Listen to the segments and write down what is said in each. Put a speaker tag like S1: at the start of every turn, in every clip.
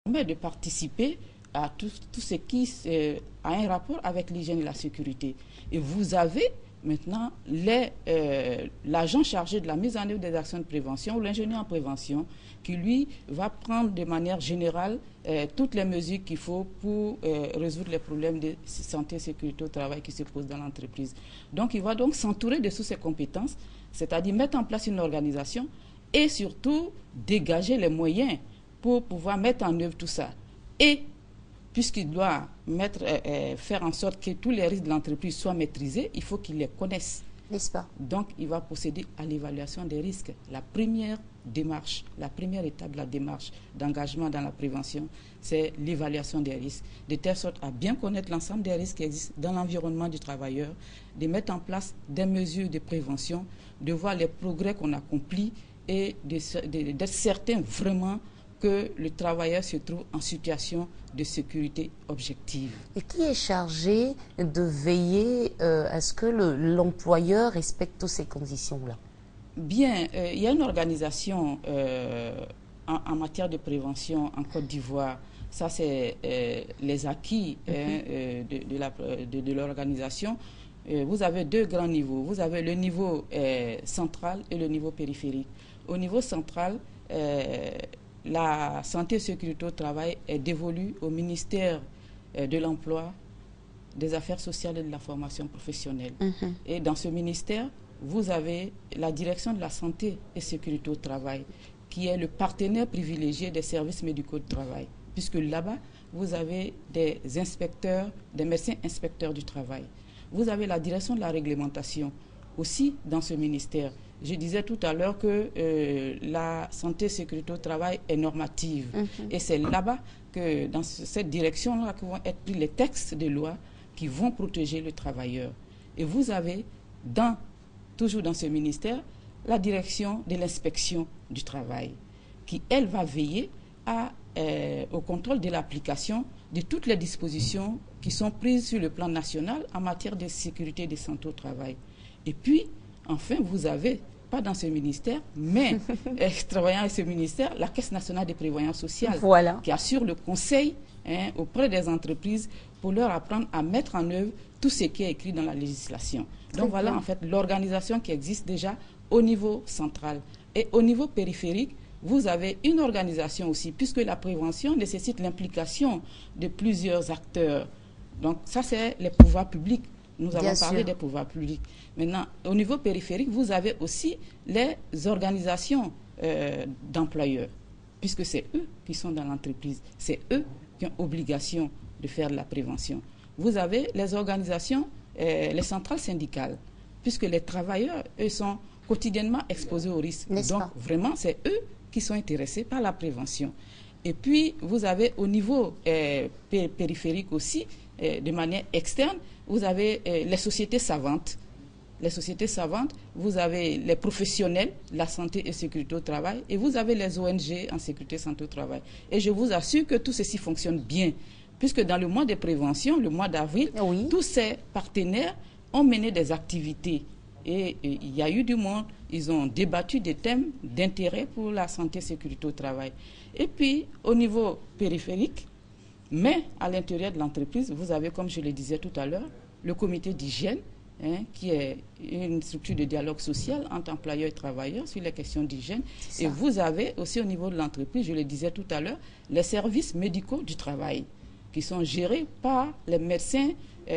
S1: permet de participer à tout ce qui a un rapport avec l'hygiène et la sécurité. Et vous avez maintenant l'agent chargé de la mise en œuvre des actions de prévention ou l'ingénieur en prévention qui, lui, va prendre de manière générale toutes les mesures qu'il faut pour résoudre les problèmes de santé et sécurité au travail qui se posent dans l'entreprise. Donc, il va donc s'entourer de toutes ces compétences, c'est-à-dire mettre en place une organisation et surtout dégager les moyens pour pouvoir mettre en œuvre tout ça. Et puisqu'il doit faire en sorte que tous les risques de l'entreprise soient maîtrisés, il faut qu'il les connaisse.
S2: N'est-ce pas?
S1: Donc, il va procéder à l'évaluation des risques. La première démarche, la première étape de la démarche d'engagement dans la prévention, c'est l'évaluation des risques, de telle sorte à bien connaître l'ensemble des risques qui existent dans l'environnement du travailleur, de mettre en place des mesures de prévention, de voir les progrès qu'on accomplit et d'être certain vraiment que le travailleur se trouve en situation de sécurité objective.
S2: Et qui est chargé de veiller à ce que l'employeur respecte toutes ces conditions-là?
S1: Bien, il y a une organisation en matière de prévention en Côte d'Ivoire. Ça, c'est les acquis de l'organisation. Vous avez deux grands niveaux. Vous avez le niveau central et le niveau périphérique. Au niveau central, la santé et sécurité au travail est dévolue au ministère de l'Emploi, des Affaires sociales et de la formation professionnelle. Et dans ce ministère, vous avez la direction de la santé et sécurité au travail, qui est le partenaire privilégié des services médicaux de travail, puisque là-bas, vous avez des inspecteurs, des médecins inspecteurs du travail. Vous avez la direction de la réglementation aussi dans ce ministère. Je disais tout à l'heure que la santé et sécurité au travail est normative. Et c'est là-bas que, dans cette direction-là, que vont être pris les textes de loi qui vont protéger le travailleur. Et vous avez, toujours dans ce ministère, la direction de l'inspection du travail, qui, elle, va veiller au contrôle de l'application de toutes les dispositions qui sont prises sur le plan national en matière de sécurité et de santé au travail. Et puis, enfin, vous avez, pas dans ce ministère, mais travaillant à ce ministère, la Caisse nationale de prévoyance sociale, qui assure le conseil auprès des entreprises pour leur apprendre à mettre en œuvre tout ce qui est écrit dans la législation. Donc voilà en fait l'organisation qui existe déjà au niveau central. Et au niveau périphérique, vous avez une organisation aussi, puisque la prévention nécessite l'implication de plusieurs acteurs. Donc ça, c'est les pouvoirs publics. Nous avons parlé des pouvoirs publics. Maintenant, au niveau périphérique, vous avez aussi les organisations d'employeurs, puisque c'est eux qui sont dans l'entreprise. C'est eux qui ont obligation de faire de la prévention. Vous avez les organisations, les centrales syndicales, puisque les travailleurs, eux, sont quotidiennement exposés aux risques. Donc, vraiment, c'est eux qui sont intéressés par la prévention. Et puis, vous avez au niveau périphérique aussi, de manière externe, vous avez les sociétés savantes. Les sociétés savantes, vous avez les professionnels, la santé et sécurité au travail, et vous avez les ONG en sécurité et santé au travail. Et je vous assure que tout ceci fonctionne bien, puisque dans le mois de prévention, le mois d'avril, tous ces partenaires ont mené des activités. Et il y a eu du monde, ils ont débattu des thèmes d'intérêt pour la santé et sécurité au travail. Et puis, au niveau périphérique, mais à l'intérieur de l'entreprise, vous avez, comme je le disais tout à l'heure, le comité d'hygiène, qui est une structure de dialogue social entre employeurs et travailleurs sur les questions d'hygiène. Et vous avez aussi au niveau de l'entreprise, je le disais tout à l'heure, les services médicaux du travail, qui sont gérés par les médecins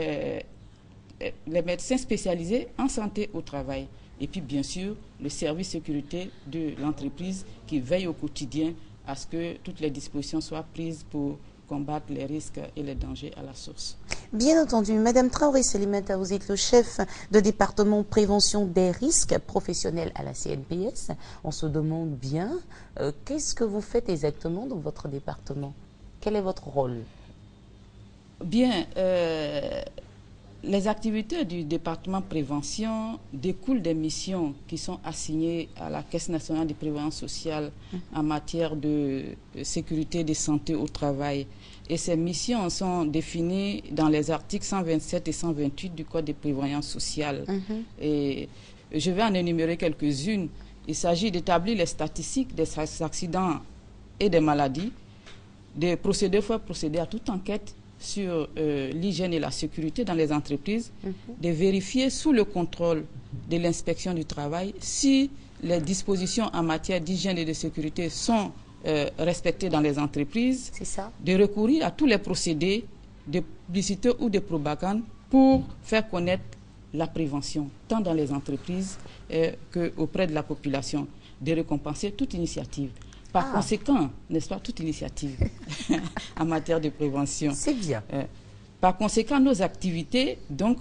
S1: spécialisés en santé au travail. Et puis, bien sûr, le service sécurité de l'entreprise qui veille au quotidien à ce que toutes les dispositions soient prises pour combattre les risques et les dangers à la source.
S2: Bien entendu, Madame Traoré Salimata, vous êtes le chef de département prévention des risques professionnels à la CNPS. On se demande bien, qu'est-ce que vous faites exactement dans votre département? Quel est votre rôle?
S1: Bien, les activités du département prévention découlent des missions qui sont assignées à la Caisse nationale de prévoyance sociale en matière de sécurité et de santé au travail. Et ces missions sont définies dans les articles 127 et 128 du Code de prévoyance sociale. Et je vais en énumérer quelques-unes. Il s'agit d'établir les statistiques des accidents et des maladies, faut procéder à toute enquête sur l'hygiène et la sécurité dans les entreprises, de vérifier sous le contrôle de l'inspection du travail si les dispositions en matière d'hygiène et de sécurité sont respectées dans les entreprises, de recourir à tous les procédés de publicité ou de propagande pour faire connaître la prévention, tant dans les entreprises qu'auprès de la population, de récompenser toute initiative. Par conséquent, n'est-ce pas, toute initiative en matière de prévention.
S2: C'est bien.
S1: Par conséquent, nos activités donc,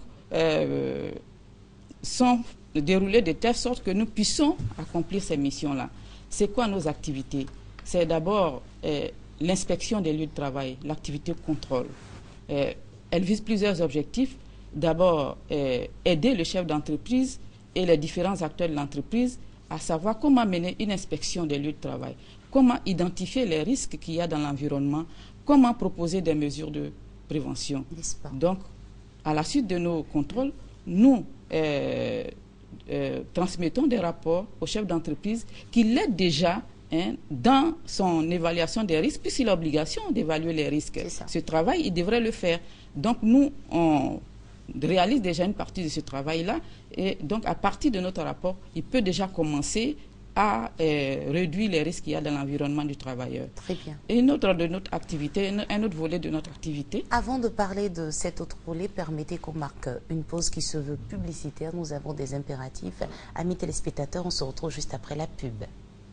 S1: sont déroulées de telle sorte que nous puissions accomplir ces missions-là. C'est quoi nos activités? C'est d'abord l'inspection des lieux de travail, l'activité contrôle. Elle vise plusieurs objectifs. D'abord, aider le chef d'entreprise et les différents acteurs de l'entreprise à savoir comment mener une inspection des lieux de travail, comment identifier les risques qu'il y a dans l'environnement, comment proposer des mesures de prévention. Donc, à la suite de nos contrôles, nous transmettons des rapports au chef d'entreprise qui l'aide déjà dans son évaluation des risques, puisqu'il a l'obligation d'évaluer les risques. Ce travail, il devrait le faire. Donc, nous, on réalise déjà une partie de ce travail-là, et donc à partir de notre rapport, il peut déjà commencer à réduire les risques qu'il y a dans l'environnement du travailleur.
S2: Très bien.
S1: Et une autre de notre activité, un autre volet de notre activité.
S2: Avant de parler de cet autre volet, permettez qu'on marque une pause qui se veut publicitaire. Nous avons des impératifs. Amis téléspectateurs, on se retrouve juste après la pub.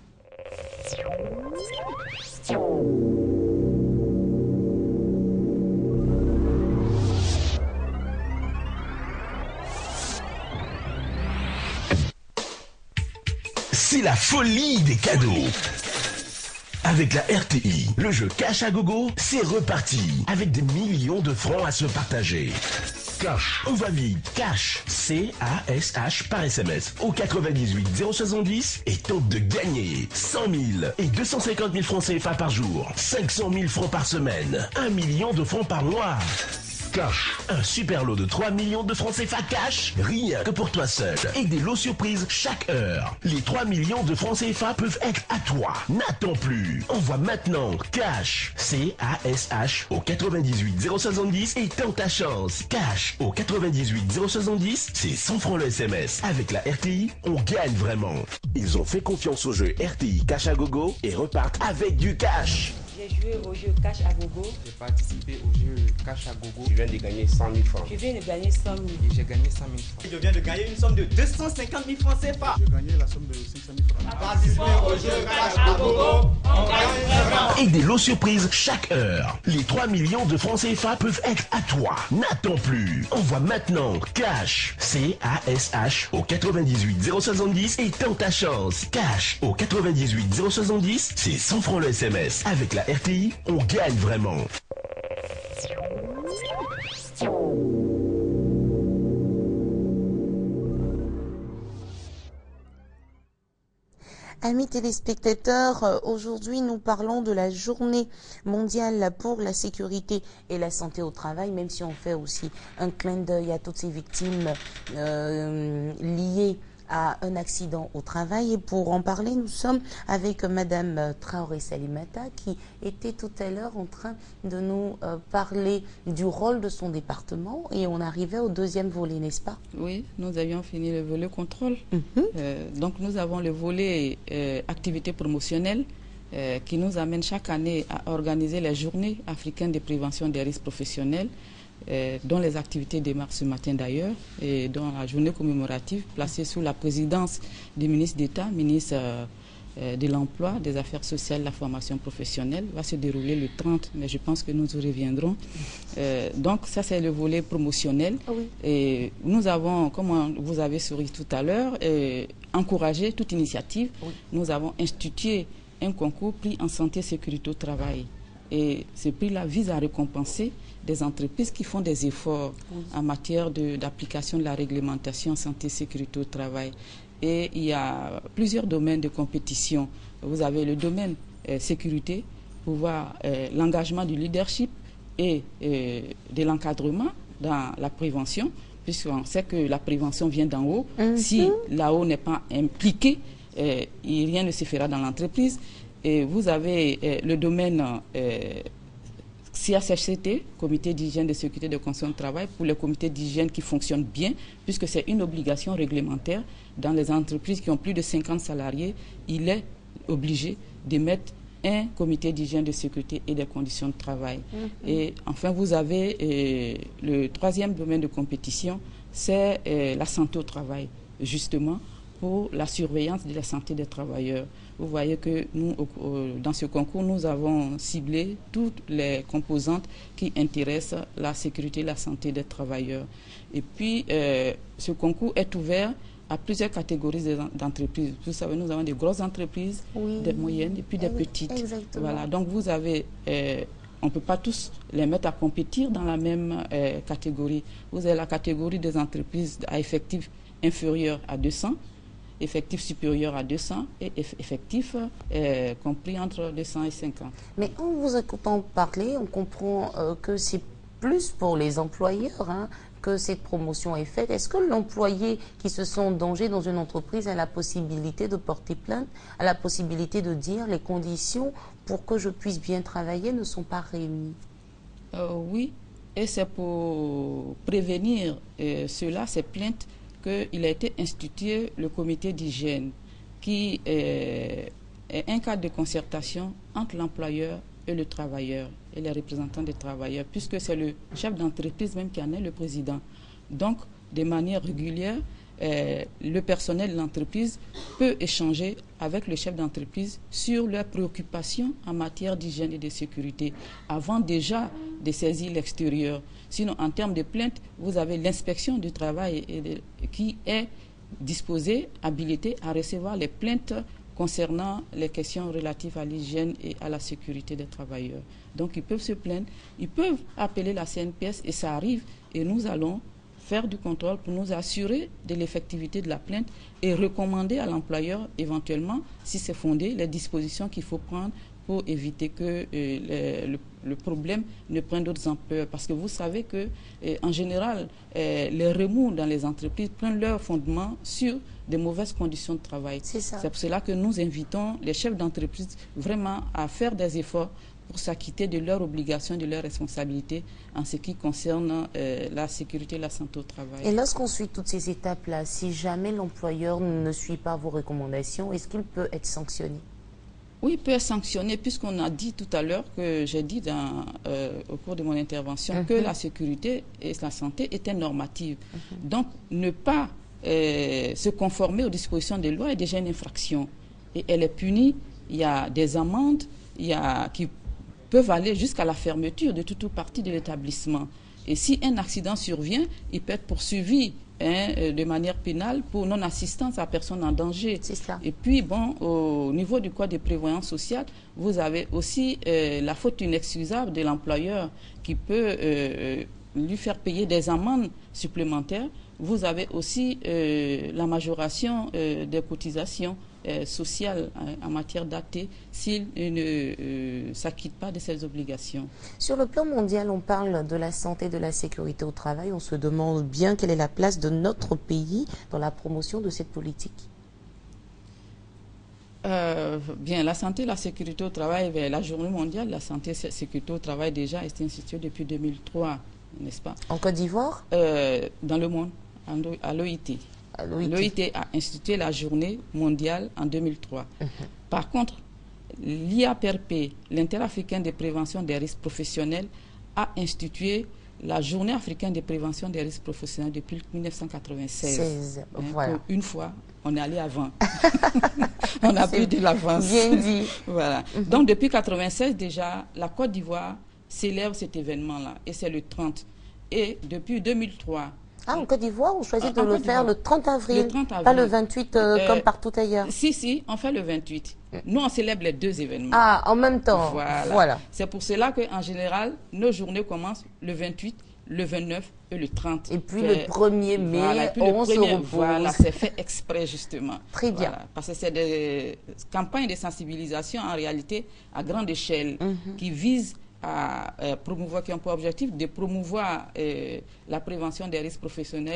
S3: C'est la folie des cadeaux. Avec la RTI, le jeu Cash à gogo, c'est reparti. Avec des millions de francs à se partager. Cash, on va vite. Cash, C-A-S-H par SMS au 98 070 et tente de gagner 100 000 et 250 000 francs CFA par jour, 500 000 francs par semaine, 1 million de francs par mois. Cash, un super lot de 3 millions de francs CFA cash, rien que pour toi seul. Et des lots surprises chaque heure. Les 3 millions de francs CFA peuvent être à toi. N'attends plus. Envoie maintenant Cash, C-A-S-H au 98 070 et tente ta chance. Cash au 98 070, c'est 100 francs le SMS. Avec la RTI, on gagne vraiment. Ils ont fait confiance au jeu RTI Cash à gogo et repartent avec du cash.
S4: J'ai joué au jeu Cash à gogo.
S5: J'ai participé au jeu Cash à gogo.
S6: Je viens de gagner 100 000 francs.
S4: Je viens de gagner 100 000.
S5: Et j'ai gagné 100 000 francs.
S7: Je viens de gagner une somme de 250 000 francs CFA.
S8: J'ai gagné la somme de 500 000 francs.
S7: Participez au jeu Cash à gogo, on gagne vraiment.
S3: Et des lots surprises chaque heure. Les 3 millions de francs CFA peuvent être à toi. N'attends plus. Envoie maintenant Cash, C-A-S-H au 98 070 et tente ta chance. Cash au 98 070, c'est 100 francs le SMS. Avec la RTI, on gagne vraiment.
S2: Amis téléspectateurs, aujourd'hui nous parlons de la journée mondiale pour la sécurité et la santé au travail, même si on fait aussi un clin d'œil à toutes ces victimes liées à un accident au travail. Et pour en parler, nous sommes avec Madame Traoré Salimata qui était tout à l'heure en train de nous parler du rôle de son département, et on arrivait au deuxième volet, n'est-ce pas?
S1: Oui, nous avions fini le volet contrôle. Donc nous avons le volet activité promotionnelle qui nous amène chaque année à organiser les journées africaines de prévention des risques professionnels, dont les activités démarrent ce matin d'ailleurs, et dont la journée commémorative placée sous la présidence du ministre d'État, ministre de l'Emploi, des Affaires sociales, de la formation professionnelle, va se dérouler le 30, mais je pense que nous y reviendrons. Donc ça c'est le volet promotionnel.
S2: Oui.
S1: Et nous avons, comme vous avez souri tout à l'heure, encouragé toute initiative. Oui. Nous avons institué un concours prix en santé et sécurité au travail. Et ce prix-là vise à récompenser des entreprises qui font des efforts en matière d'application de la réglementation santé et sécurité au travail. Et il y a plusieurs domaines de compétition. Vous avez le domaine sécurité, pour voir l'engagement du leadership et de l'encadrement dans la prévention, puisqu'on sait que la prévention vient d'en haut. Si là-haut n'est pas impliqué, rien ne se fera dans l'entreprise. Et vous avez le domaine CHSCT, Comité d'hygiène, de sécurité et de conditions de travail, pour les comités d'hygiène qui fonctionnent bien, puisque c'est une obligation réglementaire. Dans les entreprises qui ont plus de 50 salariés, il est obligé de mettre un comité d'hygiène, de sécurité et des conditions de travail. Et enfin, vous avez le troisième domaine de compétition, c'est la santé au travail, justement, pour la surveillance de la santé des travailleurs. Vous voyez que nous, dans ce concours, nous avons ciblé toutes les composantes qui intéressent la sécurité et la santé des travailleurs. Et puis, ce concours est ouvert à plusieurs catégories d'entreprises. Vous savez, nous avons des grosses entreprises, des moyennes et puis des petites.
S2: Exactement.
S1: Voilà. Donc, vous avez... on ne peut pas tous les mettre à compétir dans la même catégorie. Vous avez la catégorie des entreprises à effectifs inférieurs à 200, effectifs supérieurs à 200 et effectifs compris entre 200 et 50.
S2: Mais en vous écoutant parler, on comprend que c'est plus pour les employeurs que cette promotion est faite. Est-ce que l'employé qui se sent en danger dans une entreprise a la possibilité de porter plainte, a la possibilité de dire les conditions pour que je puisse bien travailler ne sont pas réunies?
S1: Oui, et c'est pour prévenir cela, ces plaintes, qu'il a été institué le comité d'hygiène, qui est un cadre de concertation entre l'employeur et le travailleur, et les représentants des travailleurs, puisque c'est le chef d'entreprise même qui en est le président. Donc, de manière régulière, le personnel de l'entreprise peut échanger avec le chef d'entreprise sur leurs préoccupations en matière d'hygiène et de sécurité, avant déjà de saisir l'extérieur. Sinon, en termes de plainte, vous avez l'inspection du travail qui est disposée, habilitée à recevoir les plaintes concernant les questions relatives à l'hygiène et à la sécurité des travailleurs. Donc, ils peuvent se plaindre, ils peuvent appeler la CNPS et ça arrive, et nous allons faire du contrôle pour nous assurer de l'effectivité de la plainte et recommander à l'employeur, éventuellement, si c'est fondé, les dispositions qu'il faut prendre pour éviter que le problème ne prenne d'autres ampleurs. Parce que vous savez que, en général, les remous dans les entreprises prennent leur fondement sur de mauvaises conditions de travail. C'est pour cela que nous invitons les chefs d'entreprise vraiment à faire des efforts pour s'acquitter de leurs obligations, de leurs responsabilités en ce qui concerne la sécurité et la santé au travail.
S2: Et lorsqu'on suit toutes ces étapes-là, si jamais l'employeur ne suit pas vos recommandations, est-ce qu'il peut être sanctionné?
S1: Oui, il peut être sanctionné, puisqu'on a dit tout à l'heure, que j'ai dit au cours de mon intervention, que la sécurité et la santé étaient normatives. Donc, ne pas se conformer aux dispositions des lois est déjà une infraction. Et elle est punie, il y a des amendes qui peuvent aller jusqu'à la fermeture de toute partie de l'établissement. Et si un accident survient, il peut être poursuivi de manière pénale pour non-assistance à personne en danger.
S2: C'est ça.
S1: Et puis, bon, au niveau du code de prévoyance sociale, vous avez aussi la faute inexcusable de l'employeur qui peut lui faire payer des amendes supplémentaires. Vous avez aussi la majoration des cotisations sociales en matière d'AT s'il ne s'acquitte pas de ses obligations.
S2: Sur le plan mondial, on parle de la santé et de la sécurité au travail. On se demande bien quelle est la place de notre pays dans la promotion de cette politique.
S1: Bien, la santé et la sécurité au travail, la journée mondiale, la santé et la sécurité au travail déjà est instituée depuis 2003, n'est-ce pas?
S2: En Côte d'Ivoire?
S1: Dans le monde, à l'OIT. L'OIT a institué la journée mondiale en 2003. Par contre, l'IAPRP, l'Interafricain de prévention des risques professionnels, a institué la journée africaine de prévention des risques professionnels depuis 1996.
S2: Voilà.
S1: Une fois, on est allé avant. On a pris de l'avance.
S2: Bien dit.
S1: Voilà. Donc, depuis 1996, déjà, la Côte d'Ivoire célèbre cet événement-là, et c'est le 30. Et depuis 2003...
S2: Ah, en Côte d'Ivoire, on choisit de le faire le 30 avril,
S1: le 30 avril.
S2: Pas le 28 comme partout ailleurs.
S1: Si, on fait le 28. Nous, on célèbre les deux événements.
S2: Ah, en même temps. Voilà.
S1: C'est pour cela qu'en général, nos journées commencent le 28, le 29 et le 30.
S2: Et puis le 1er mai,
S1: voilà,
S2: on se repose.
S1: Voilà, c'est fait exprès justement.
S2: Très bien.
S1: Voilà, parce que c'est des campagnes de sensibilisation en réalité à grande échelle qui visent à promouvoir, qui ont pour objectif de promouvoir la prévention des risques professionnels,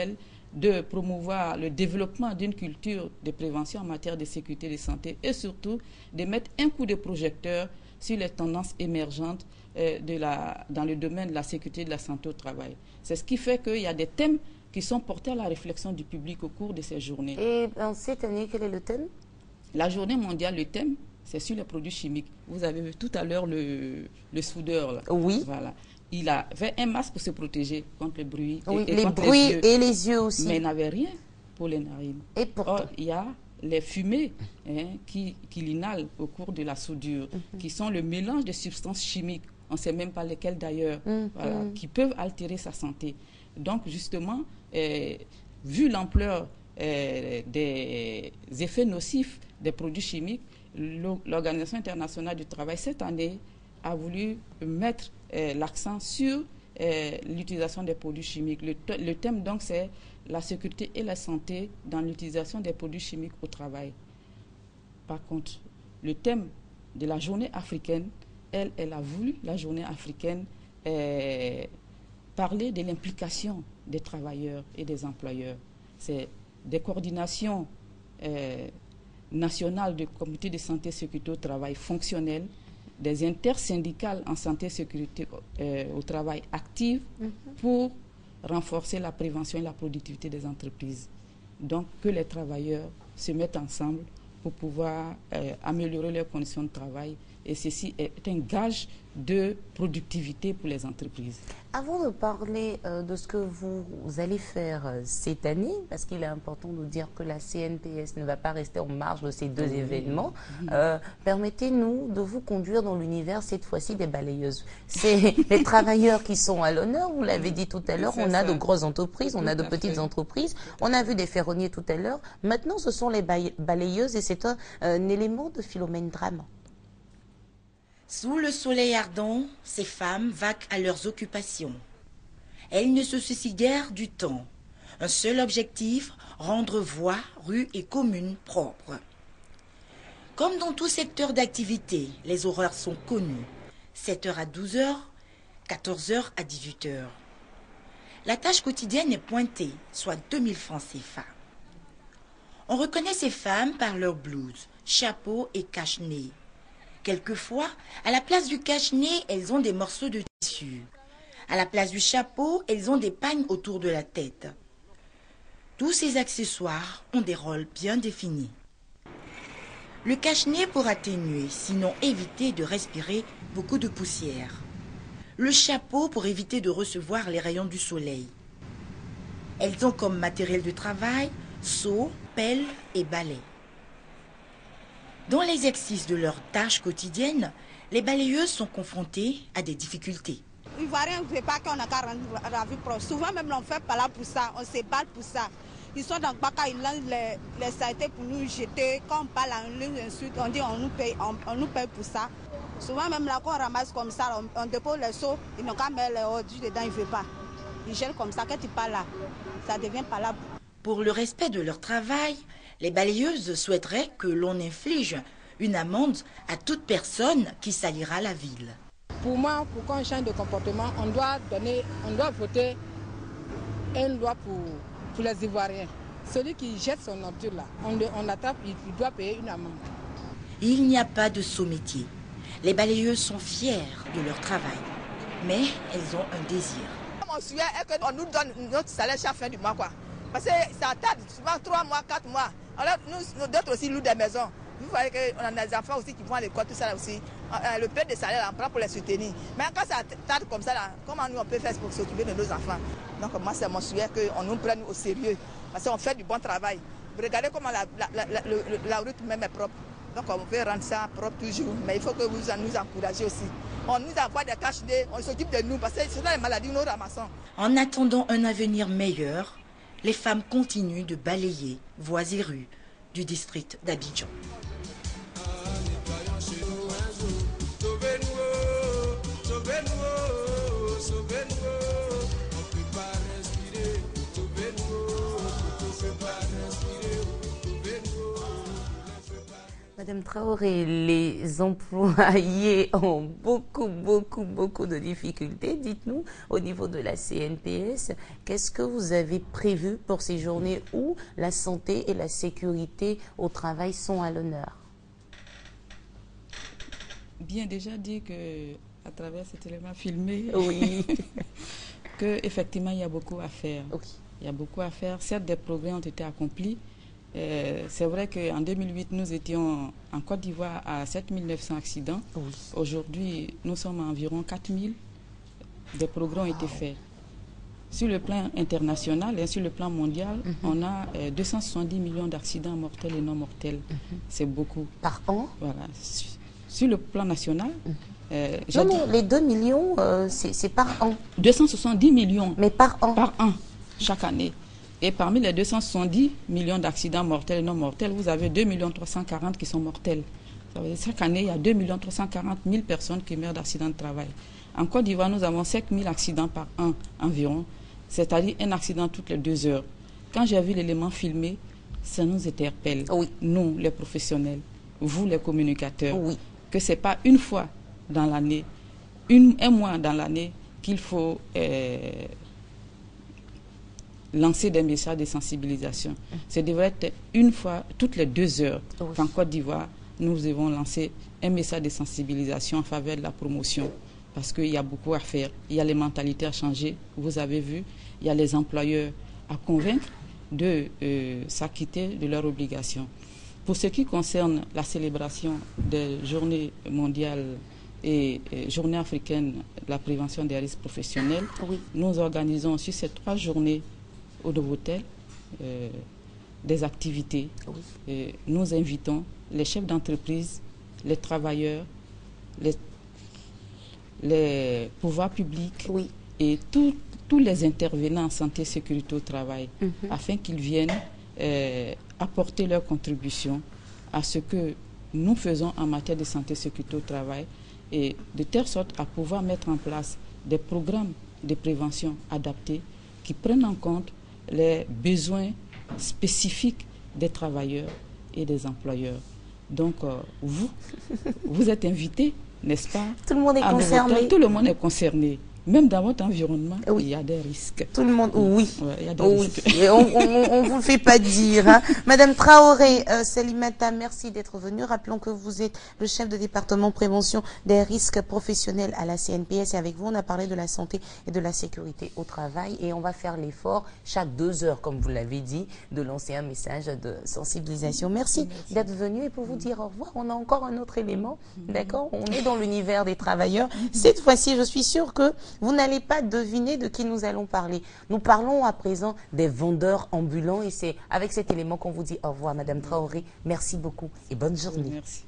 S1: de promouvoir le développement d'une culture de prévention en matière de sécurité et de santé et surtout de mettre un coup de projecteur sur les tendances émergentes dans le domaine de la sécurité et de la santé au travail. C'est ce qui fait qu'il y a des thèmes qui sont portés à la réflexion du public au cours de ces journées.
S2: Et en cette année, quel est le thème?
S1: La journée mondiale, le thème, c'est sur les produits chimiques. Vous avez vu tout à l'heure le soudeur. Là.
S2: Oui.
S1: Voilà. Il avait un masque pour se protéger contre le bruit.
S2: Oui,
S1: et
S2: les
S1: contre
S2: bruits
S1: les yeux.
S2: et les yeux aussi.
S1: Mais il n'avait rien pour les narines.
S2: Et pourtant.
S1: Or, il y a les fumées qu'il inhale au cours de la soudure, qui sont le mélange de substances chimiques, on ne sait même pas lesquelles d'ailleurs, voilà, qui peuvent altérer sa santé. Donc justement, vu l'ampleur des effets nocifs des produits chimiques, l'Organisation internationale du travail cette année a voulu mettre l'accent sur l'utilisation des produits chimiques. Le thème donc c'est la sécurité et la santé dans l'utilisation des produits chimiques au travail. Par contre, le thème de la journée africaine, elle a voulu, la journée africaine, parler de l'implication des travailleurs et des employeurs. C'est des coordinations nationales de comités de santé et sécurité au travail fonctionnelles, des intersyndicales en santé et sécurité au travail actives pour renforcer la prévention et la productivité des entreprises. Donc que les travailleurs se mettent ensemble pour pouvoir améliorer leurs conditions de travail. Et ceci est un gage de productivité pour les entreprises.
S2: Avant de parler de ce que vous allez faire cette année, parce qu'il est important de dire que la CNPS ne va pas rester en marge de ces deux événements, permettez-nous de vous conduire dans l'univers, cette fois-ci, des balayeuses. C'est les travailleurs qui sont à l'honneur, vous l'avez dit tout à l'heure, on a de grosses entreprises, on a de petites entreprises, on a vu des ferronniers tout à l'heure. Maintenant, ce sont les balayeuses et c'est un élément de Philomène Drame.
S6: Sous le soleil ardent, ces femmes vaquent à leurs occupations. Elles ne se soucient guère du temps. Un seul objectif, rendre voies, rues et communes propres. Comme dans tout secteur d'activité, les horaires sont connus. 7h à 12h, 14h à 18h. La tâche quotidienne est pointée, soit 2000 francs CFA. On reconnaît ces femmes par leurs blouses, chapeaux et cache-nez. Quelquefois, à la place du cache-nez, elles ont des morceaux de tissu. À la place du chapeau, elles ont des pagnes autour de la tête. Tous ces accessoires ont des rôles bien définis. Le cache-nez pour atténuer, sinon éviter de respirer beaucoup de poussière. Le chapeau pour éviter de recevoir les rayons du soleil. Elles ont comme matériel de travail seau, pelle et balai. Dans l'exercice de leurs tâches quotidiennes, les balayeuses sont confrontées à des difficultés.
S9: Il ne voit rien, ne pas qu'on a qu'à rendre la vie propre. Souvent même on fait pas là pour ça, on se bat pour ça. Ils sont dans le bac, ils lancent les saletés pour nous jeter. Quand on parle en ligne, ensuite on dit on nous paye pour ça. Souvent même là quand on ramasse comme ça, on dépose les seaux, ils n'ont qu'à mettre les ordures dedans, ils ne veulent pas. Ils gèlent comme ça, quand tu parles là, ça devient pas là.
S6: Pour le respect de leur travail, les balayeuses souhaiteraient que l'on inflige une amende à toute personne qui salira la ville.
S10: Pour moi, pour qu'on change de comportement, on doit voter une loi pour les Ivoiriens. Celui qui jette son ordure là, on l'attrape, il doit payer une amende.
S6: Il n'y a pas de sous-métier. Les balayeuses sont fières de leur travail, mais elles ont un désir.
S9: Mon souhait est qu'on nous donne notre salaire chaque fin du mois, quoi. Parce que ça tarde souvent 3 mois, 4 mois. Alors nous d'autres aussi louent des maisons. Vous voyez qu'on a des enfants aussi qui vont à l'école, tout ça là aussi. Le peu de salaire, on prend pour les soutenir. Mais quand ça tarde comme ça, là, comment nous on peut faire pour s'occuper de nos enfants? Donc moi c'est mon souhait qu'on nous prenne au sérieux. Parce qu'on fait du bon travail. Vous regardez comment la route même est propre. Donc on peut rendre ça propre toujours. Mais il faut que vous nous encouragez aussi. On nous envoie des cache-nez, on s'occupe de nous. Parce que c'est dans les maladies nous ramassons.
S6: En attendant un avenir meilleur, les femmes continuent de balayer voies et rues du district d'Abidjan.
S2: Madame Madame Traoré, les employés ont beaucoup de difficultés. Dites-nous, au niveau de la CNPS, qu'est-ce que vous avez prévu pour ces journées où la santé et la sécurité au travail sont à l'honneur?
S1: Bien déjà dit que à travers cet élément filmé,
S2: oui,
S1: que effectivement il y a beaucoup à faire.
S2: Oui.
S1: Il y a beaucoup à faire. Certes, des progrès ont été accomplis. C'est vrai qu'en 2008, nous étions en Côte d'Ivoire à 7900 accidents.
S2: Oui.
S1: Aujourd'hui, nous sommes à environ 4000. Des progrès ont été faits. Sur le plan international et sur le plan mondial, on a 270 millions d'accidents mortels et non mortels. C'est beaucoup.
S2: Par an?
S1: Voilà. Sur le plan national,
S2: non, les 2 millions, c'est par an.
S1: 270 millions.
S2: Mais par an?
S1: Par an, chaque année. Et parmi les 270 millions d'accidents mortels et non mortels, vous avez 2 340 000 qui sont mortels. Ça veut dire, chaque année, il y a 2 340 000 personnes qui meurent d'accidents de travail. En Côte d'Ivoire, nous avons 5 000 accidents par an environ, c'est-à-dire un accident toutes les 2 heures. Quand j'ai vu l'élément filmé, ça nous interpelle,
S2: oui, nous,
S1: les professionnels, vous, les communicateurs,
S2: oui,
S1: que ce n'est pas une fois dans l'année, un mois dans l'année qu'il faut lancer des messages de sensibilisation. Ça devrait être une fois toutes les 2 heures.
S2: Oui.
S1: En Côte d'Ivoire, nous devons lancer un message de sensibilisation en faveur de la promotion. Parce qu'il y a beaucoup à faire. Il y a les mentalités à changer. Vous avez vu, il y a les employeurs à convaincre de s'acquitter de leurs obligations. Pour ce qui concerne la célébration des journées mondiales et journée africaine de la prévention des risques professionnels, oui, nous organisons sur ces 3 journées au Novotel des activités. Oui. Et nous invitons les chefs d'entreprise, les travailleurs, les pouvoirs publics, oui, et tous les intervenants en santé et sécurité au travail, afin qu'ils viennent apporter leur contribution à ce que nous faisons en matière de santé et sécurité au travail, et de telle sorte à pouvoir mettre en place des programmes de prévention adaptés qui prennent en compte les besoins spécifiques des travailleurs et des employeurs. Donc, vous êtes invités, n'est-ce pas?
S2: Tout le monde est concerné.
S1: Tout le monde est concerné. Même dans votre environnement, oui, il y a des risques.
S2: Tout le monde, oui.
S1: Ouais, il y a des risques.
S2: Et on ne vous le fait pas dire. Hein. Madame Traoré, Salimata, merci d'être venue. Rappelons que vous êtes le chef de département prévention des risques professionnels à la CNPS. Et avec vous, on a parlé de la santé et de la sécurité au travail. Et on va faire l'effort, chaque 2 heures, comme vous l'avez dit, de lancer un message de sensibilisation. Merci d'être venu. Et pour vous dire au revoir, on a encore un autre élément. D'accord? On est dans l'univers des travailleurs. Cette fois-ci, je suis sûre que vous n'allez pas deviner de qui nous allons parler. Nous parlons à présent des vendeurs ambulants et c'est avec cet élément qu'on vous dit au revoir, Madame Traoré. Merci beaucoup et bonne journée.
S1: Merci.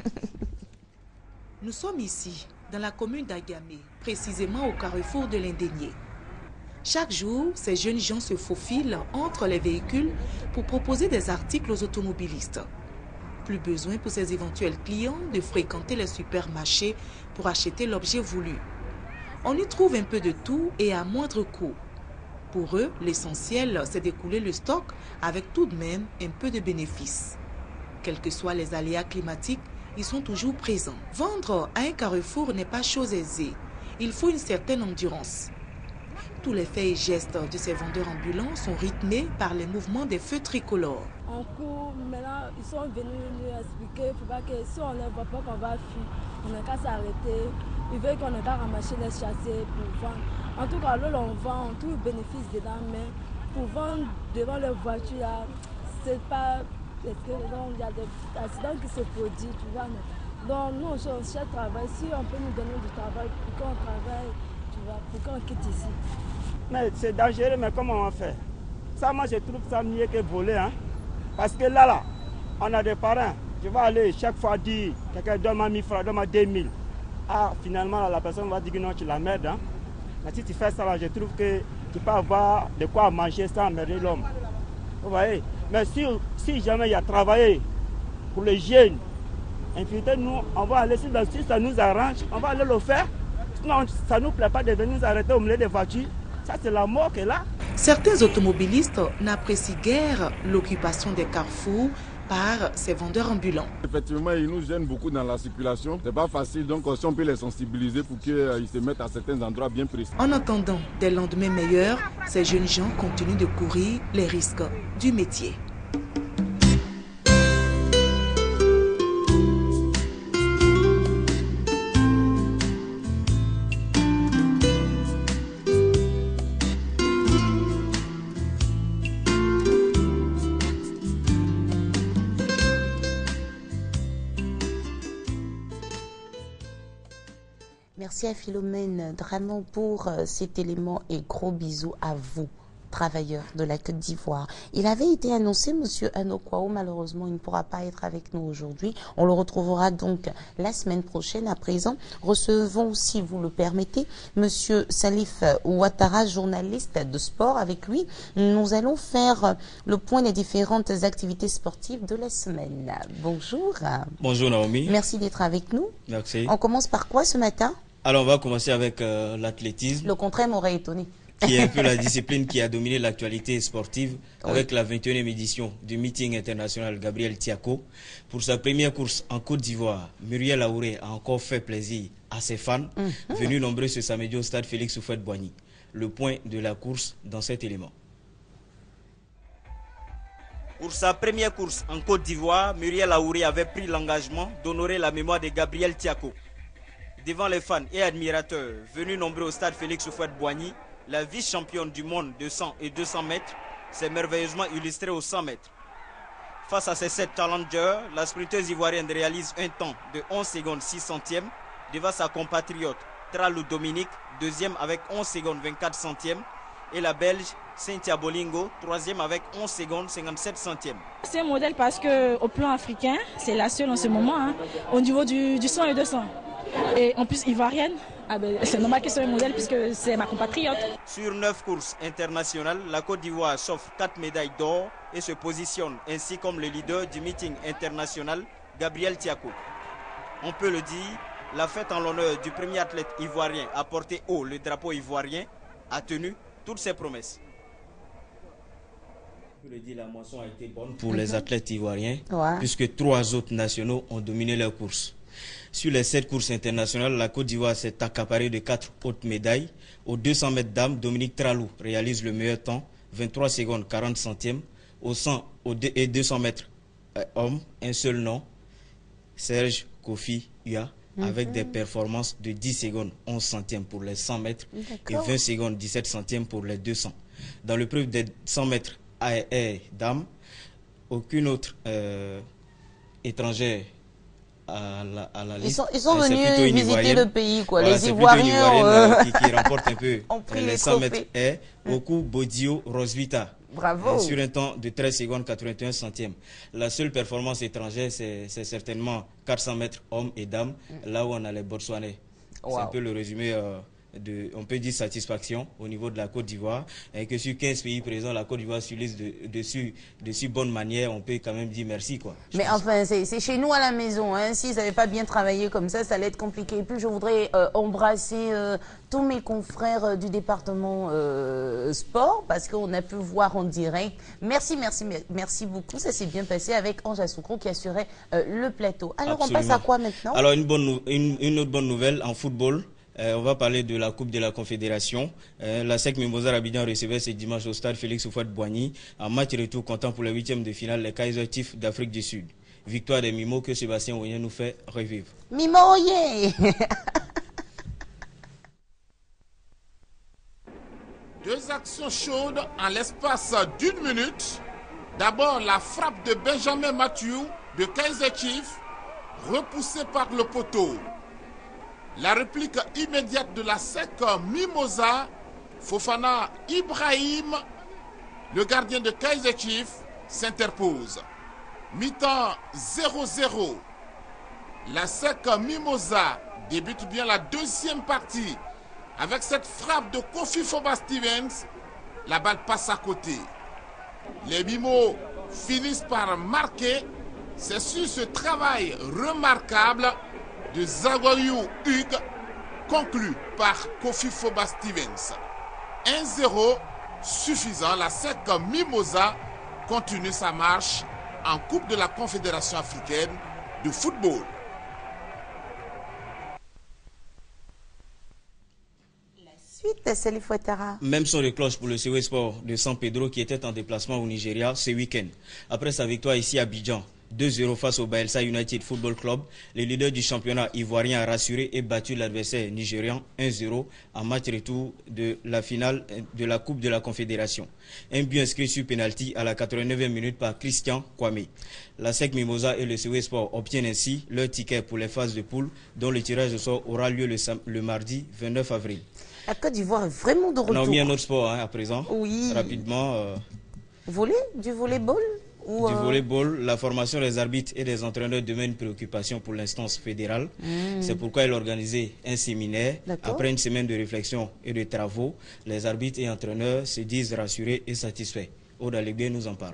S11: Nous sommes ici, dans la commune d'Agamé, précisément au carrefour de l'Indénié. Chaque jour, ces jeunes gens se faufilent entre les véhicules pour proposer des articles aux automobilistes. Plus besoin pour ces éventuels clients de fréquenter les supermarchés pour acheter l'objet voulu. On y trouve un peu de tout et à moindre coût. Pour eux, l'essentiel, c'est d'écouler le stock avec tout de même un peu de bénéfice. Quels que soient les aléas climatiques, ils sont toujours présents. Vendre à un carrefour n'est pas chose aisée. Il faut une certaine endurance. Tous les faits et gestes de ces vendeurs ambulants sont rythmés par les mouvements des feux tricolores.
S12: En cours, maintenant, ils sont venus nous expliquer, il ne faut pas que si on ne voit pas qu'on va fuir, on n'a qu'à s'arrêter. Ils veulent qu'on ait qu'à ramasser les chasser pour vendre. En tout cas, là, on vend, tout le bénéfice dedans, mais pour vendre devant les voitures, c'est pas... Parce que il y a des accidents qui se produisent, tu vois. Donc, nous, on cherche travail. Si on peut nous donner du travail pour qu'on travaille, tu vois, pour qu'on quitte ici.
S8: Mais c'est dangereux, mais comment on va faire? Ça, moi, je trouve ça mieux que voler, hein. Parce que là, on a des parents. Je vais aller chaque fois dire, quelqu'un donne-moi 1000 francs, donne-moi 2000. Ah, finalement, là, la personne va dire que non, tu la merdes. Hein? Mais si tu fais ça, là, je trouve que tu peux avoir de quoi manger sans emmerder l'homme. Vous voyez? Mais si jamais il y a travaillé pour les jeunes, invitez-nous, on va aller, si ça nous arrange, on va aller le faire. Sinon, ça ne nous plaît pas de venir nous arrêter au milieu des voitures. Ça, c'est la mort qui est là.
S11: Certains automobilistes n'apprécient guère l'occupation des carrefours par ces vendeurs ambulants.
S13: Effectivement, ils nous gênent beaucoup dans la circulation. C'est pas facile, donc si on peut les sensibiliser pour qu'ils se mettent à certains endroits bien précis.
S11: En attendant des lendemains meilleurs, ces jeunes gens continuent de courir les risques du métier.
S2: Merci à Philomène Dramon pour cet élément et gros bisous à vous, travailleurs de la Côte d'Ivoire. Il avait été annoncé, Monsieur Anokwao, malheureusement il ne pourra pas être avec nous aujourd'hui. On le retrouvera donc la semaine prochaine. À présent, recevons, si vous le permettez, Monsieur Salif Ouattara, journaliste de sport. Avec lui, nous allons faire le point des différentes activités sportives de la semaine. Bonjour.
S14: Bonjour Naomi.
S2: Merci d'être avec nous.
S14: Merci.
S2: On commence par quoi ce matin?
S14: Alors on va commencer avec l'athlétisme.
S2: Le contraire m'aurait étonné.
S14: Qui est un peu la discipline qui a dominé l'actualité sportive avec la 21e édition du meeting international Gabriel Tiako. Pour sa première course en Côte d'Ivoire, Muriel Aouré a encore fait plaisir à ses fans, venus nombreux ce samedi au stade Félix Houphouët-Boigny. Le point de la course dans cet élément. Pour sa première course en Côte d'Ivoire, Muriel Aouré avait pris l'engagement d'honorer la mémoire de Gabriel Tiako. Devant les fans et admirateurs venus nombreux au stade Félix Houphouët-Boigny, la vice-championne du monde de 100 et 200 mètres s'est merveilleusement illustrée aux 100 mètres. Face à ces 7 challengers, la sprinteuse ivoirienne réalise un temps de 11 secondes 6 centièmes devant sa compatriote Tralou Dominique, deuxième avec 11 secondes 24 centièmes, et la Belge Cynthia Bolingo, troisième avec 11 secondes 57 centièmes.
S15: C'est un modèle parce qu'au plan africain, c'est la seule en ce moment, au niveau du 100 et 200. Et en plus ivoirienne, c'est normal que ce soit un modèle puisque c'est ma compatriote. Sur 9 courses internationales, la Côte d'Ivoire s'offre 4 médailles d'or et se positionne ainsi comme le leader du meeting international Gabriel Tiako. On peut le dire, la fête en l'honneur du premier athlète ivoirien à porter haut le drapeau ivoirien a tenu toutes ses promesses. Je le dis, la moisson a été bonne pour les athlètes ivoiriens puisque 3 autres nationaux ont dominé leur course. Sur les 7 courses internationales, la Côte d'Ivoire s'est accaparée de 4 hautes médailles. Aux 200 mètres dames, Dominique Tralou réalise le meilleur temps, 23 secondes 40 centièmes. Aux 100 et 200 mètres hommes, un seul nom, Serge Kofi Ua, avec des performances de 10 secondes 11 centièmes pour les 100 mètres et 20 secondes 17 centièmes pour les 200. Dans l'épreuve des 100 mètres dames, aucune autre étrangère à la liste.
S2: Ils sont venus visiter le pays, quoi.
S14: Voilà,
S2: les Ivoiriens
S14: qui remportent un peu les 100 mètres est Oku Bodio Rosvita.
S2: Bravo.
S14: Sur un temps de 13 secondes 81 centièmes. La seule performance étrangère, c'est certainement 400 mètres hommes et dames, là où on a les Botswanais. C'est un peu le résumé on peut dire satisfaction au niveau de la Côte d'Ivoire, et que sur 15 pays présents, la Côte d'Ivoire s'utilise de si bonne manière, on peut quand même dire merci, quoi.
S2: Mais enfin, c'est chez nous à la maison, hein. S'ils n'avaient pas bien travaillé comme ça allait être compliqué. Et puis je voudrais embrasser tous mes confrères du département sport, parce qu'on a pu voir en direct. Merci beaucoup, ça s'est bien passé avec Ange Assoukro qui assurait le plateau. Alors absolument. On passe à quoi maintenant?
S14: Alors une autre bonne nouvelle en football. On va parler de la Coupe de la Confédération. La SEC Mimosar Abidjan recevait ce dimanche au stade Félix Houphouët-Boigny. En match retour comptant pour les 8e de finale, les Kaiser Chiefs d'Afrique du Sud. Victoire des Mimos que Sébastien Oyen nous fait revivre.
S2: Mimo Oyen.
S16: 2 actions chaudes en l'espace d'1 minute. D'abord la frappe de Benjamin Mathieu de Kaiser Chiefs, repoussée par le poteau. La réplique immédiate de la SEC Mimosa, Fofana Ibrahim, le gardien de Kaiser Chiefs, s'interpose. Mi-temps 0-0. La SEC Mimosa débute bien la deuxième partie. Avec cette frappe de Kofi Foba Stevens, la balle passe à côté. Les Mimos finissent par marquer. C'est sur ce travail remarquable de Zagoyou Hugues, conclu par Kofi Foba Stevens. 1-0 suffisant, la SEC Mimosa continue sa marche en Coupe de la Confédération africaine de football.
S15: Même son de cloche pour le CW Sport de San Pedro qui était en déplacement au Nigeria ce week-end. Après sa victoire ici à Abidjan, 2-0 face au Bayelsa United Football Club, le leader du championnat ivoirien a rassuré et battu l'adversaire nigérian 1-0 en match retour de la finale de la Coupe de la Confédération. Un but inscrit sur penalty à la 89e minute par Christian Kwame. La SEC Mimosa et le CW Sport obtiennent ainsi leur ticket pour les phases de poule dont le tirage au sort aura lieu le mardi 29 avril.
S2: La Côte d'Ivoire est vraiment de retour.
S15: On a mis un autre sport à présent.
S2: Oui.
S15: Rapidement.
S2: Du volleyball
S15: Du volleyball, la formation des arbitres et des entraîneurs demeure une préoccupation pour l'instance fédérale. C'est pourquoi elle a organisé un séminaire. Après une semaine de réflexion et de travaux, les arbitres et entraîneurs se disent rassurés et satisfaits. Oda Legbé nous en parle.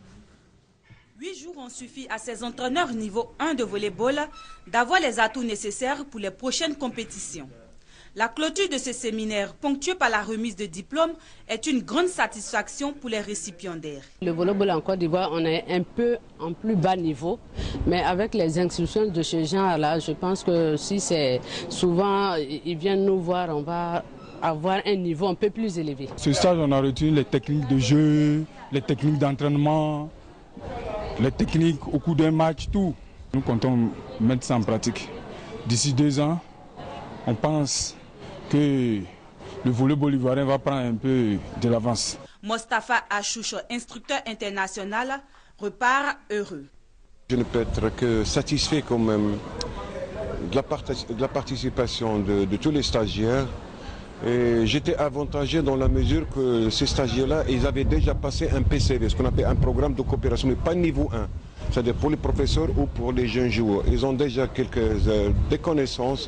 S17: 8 jours ont suffi à ces entraîneurs niveau 1 de volleyball d'avoir les atouts nécessaires pour les prochaines compétitions. La clôture de ce séminaire, ponctuée par la remise de diplômes, est une grande satisfaction pour les récipiendaires.
S18: Le volleyball en Côte d'Ivoire, on est un peu en plus bas niveau, mais avec les institutions de ce genre-là, je pense que si c'est souvent, ils viennent nous voir, on va avoir un niveau un peu plus élevé.
S19: Ce stage, on a retenu les techniques de jeu, les techniques d'entraînement, les techniques au cours d'un match, tout. Nous comptons mettre ça en pratique. D'ici 2 ans, on pense que le volleyball ivoirien va prendre un peu de l'avance.
S17: Mostafa Achouch, instructeur international, repart heureux.
S20: Je ne peux être que satisfait quand même de la participation de tous les stagiaires. J'étais avantagé dans la mesure que ces stagiaires-là, ils avaient déjà passé un PCV, ce qu'on appelle un programme de coopération, mais pas niveau 1. C'est-à-dire pour les professeurs ou pour les jeunes joueurs. Ils ont déjà des connaissances,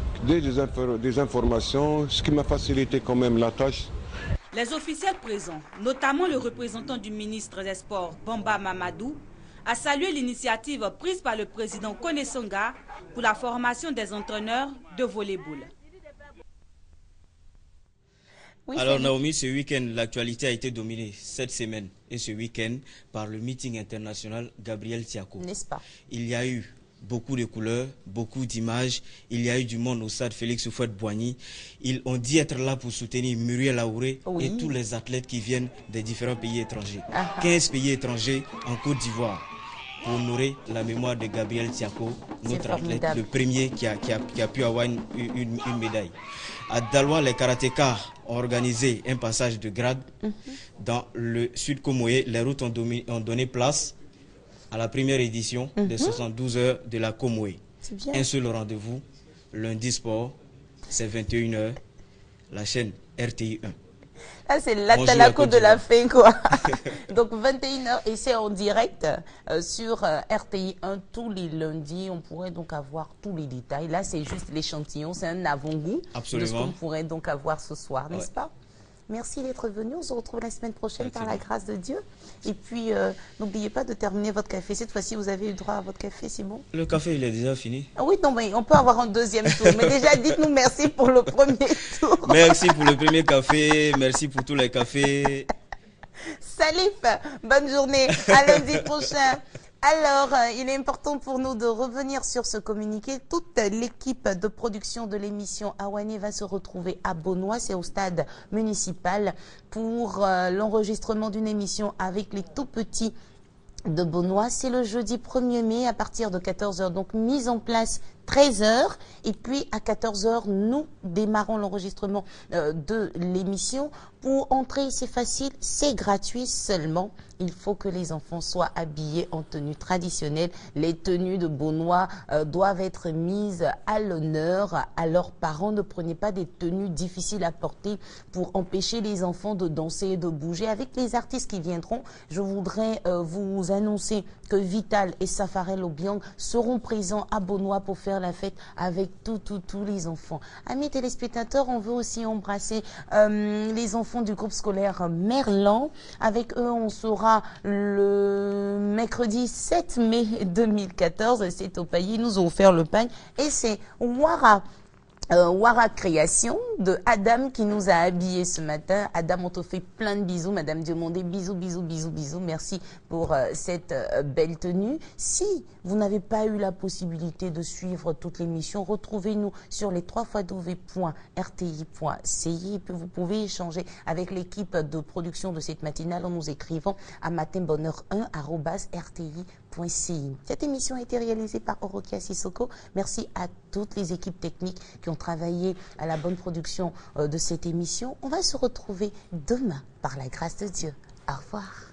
S20: des informations, ce qui m'a facilité quand même la tâche.
S17: Les officiels présents, notamment le représentant du ministre des Sports, Bamba Mamadou, a salué l'initiative prise par le président Kone Songa pour la formation des entraîneurs de volleyball.
S15: Oui, alors Naomi, ce week-end, l'actualité a été dominée cette semaine et ce week-end par le meeting international Gabriel Tiako.
S2: N'est-ce pas?
S15: Il y a eu beaucoup de couleurs, beaucoup d'images. Il y a eu du monde au stade Félix Houphouët-Boigny. Ils ont dit être là pour soutenir Muriel Aouré et tous les athlètes qui viennent des différents pays étrangers. 15 pays étrangers en Côte d'Ivoire pour honorer la mémoire de Gabriel Tiako, notre athlète, le premier qui a pu avoir une médaille. À Daloa, les karatékas ont organisé un passage de grade. Dans le sud Comoé, les routes ont donné place à la première édition des 72 heures de la Comoé. Un seul rendez-vous, lundi sport, c'est 21 h, la chaîne RTI 1.
S2: Là, c'est l'Atalaco de la fin, quoi. Donc, 21 h, et c'est en direct sur RTI 1 tous les lundis. On pourrait donc avoir tous les détails. Là, c'est juste l'échantillon, c'est un avant-goût de ce qu'on pourrait donc avoir ce soir, n'est-ce pas? Merci d'être venu. On se retrouve la semaine prochaine par la grâce de Dieu. Et puis, n'oubliez pas de terminer votre café. Cette fois-ci, vous avez eu droit à votre café, c'est bon?
S15: Le café, il est déjà fini.
S2: Ah oui, non, mais on peut avoir un deuxième tour. Mais déjà, dites-nous merci pour le premier tour.
S15: Merci pour le premier café. Merci pour tous les cafés.
S2: Salif, bonne journée. À lundi prochain. Alors, il est important pour nous de revenir sur ce communiqué. Toute l'équipe de production de l'émission Awane va se retrouver à Beaunois, c'est au stade municipal, pour l'enregistrement d'une émission avec les tout petits de Beaunois. C'est le jeudi 1er mai à partir de 14 h. Donc, mise en place 13 h. Et puis, à 14 h, nous démarrons l'enregistrement de l'émission. Pour entrer, c'est facile, c'est gratuit seulement. Il faut que les enfants soient habillés en tenue traditionnelle. Les tenues de Beaunois doivent être mises à l'honneur à leurs parents. Ne prenez pas des tenues difficiles à porter pour empêcher les enfants de danser et de bouger. Avec les artistes qui viendront, je voudrais vous annoncer que Vital et Safarel Obiang seront présents à Beaunois pour faire la fête avec tous les enfants. Amis téléspectateurs, on veut aussi embrasser les enfants du groupe scolaire Merlan. Avec eux, on sera le mercredi 7 mai 2014. C'est au Pays, ils nous ont offert le pain. Et c'est Ouara Wara Création de Adam qui nous a habillés ce matin. Adam, on te fait plein de bisous. Madame Diomondé, bisous, bisous, bisous, bisous. Merci pour cette belle tenue. Si vous n'avez pas eu la possibilité de suivre toute l'émission, retrouvez-nous sur les www.rti.ci et puis vous pouvez échanger avec l'équipe de production de cette matinale en nous écrivant à matinbonheur1@rti.ci. Cette émission a été réalisée par Orokia Sissoko. Merci à toutes les équipes techniques qui ont travaillé à la bonne production de cette émission. On va se retrouver demain par la grâce de Dieu. Au revoir.